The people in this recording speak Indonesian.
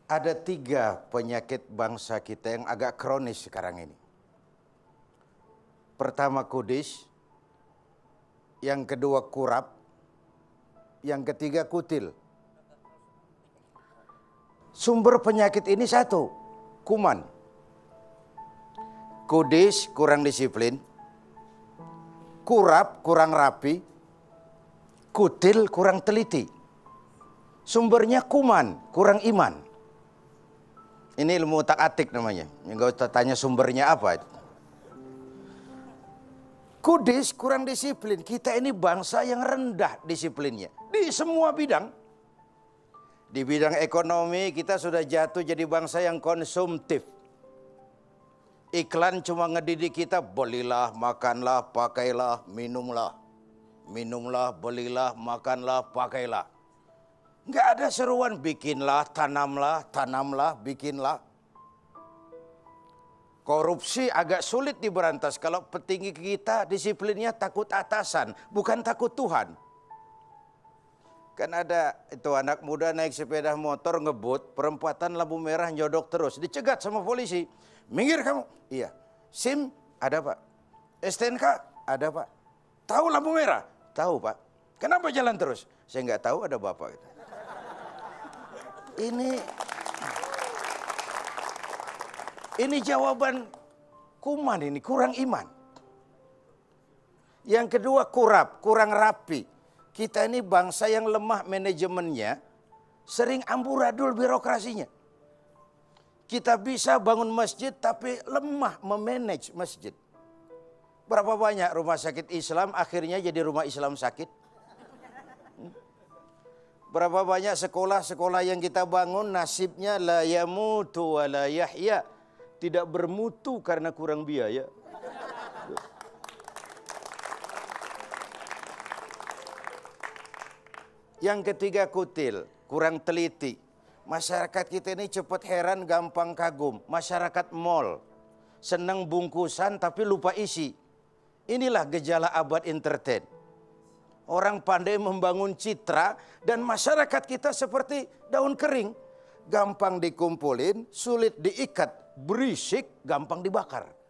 Ada 3 penyakit bangsa kita yang agak kronis sekarang ini. Pertama kudis, yang kedua kurap, yang ketiga kutil. Sumber penyakit ini satu, kuman. Kudis kurang disiplin, kurap kurang rapi, kutil kurang teliti. Sumbernya kuman, kurang iman. Ini ilmu otak-atik namanya. Enggak usah tanya sumbernya apa. Kudis kurang disiplin. Kita ini bangsa yang rendah disiplinnya. Di semua bidang. Di bidang ekonomi kita sudah jatuh jadi bangsa yang konsumtif. Iklan cuma ngedidik kita, belilah, makanlah, pakailah, minumlah. Minumlah, belilah, makanlah, pakailah. Nggak ada seruan bikinlah, tanamlah, bikinlah. Korupsi agak sulit diberantas kalau petinggi kita disiplinnya takut atasan, bukan takut Tuhan. Kan ada itu anak muda naik sepeda motor ngebut, perempatan lampu merah nyodok terus, dicegat sama polisi. Minggir kamu. Iya. SIM ada Pak. STNK ada Pak. Tahu lampu merah? Tahu Pak. Kenapa jalan terus? Saya nggak tahu, ada Bapak. Gitu. Ini jawaban kuman ini, kurang iman. Yang kedua kurap, kurang rapi. Kita ini bangsa yang lemah manajemennya, sering amburadul birokrasinya. Kita bisa bangun masjid tapi lemah memanage masjid. Berapa banyak rumah sakit Islam akhirnya jadi rumah Islam sakit? Berapa banyak sekolah-sekolah yang kita bangun nasibnya la yamutu wa la yahya. Tidak bermutu karena kurang biaya. Yang ketiga kutil, kurang teliti. Masyarakat kita ini cepat heran, gampang kagum. Masyarakat mall, senang bungkusan tapi lupa isi. Inilah gejala abad entertain. Orang pandai membangun citra dan masyarakat kita seperti daun kering. Gampang dikumpulin, sulit diikat, berisik, gampang dibakar.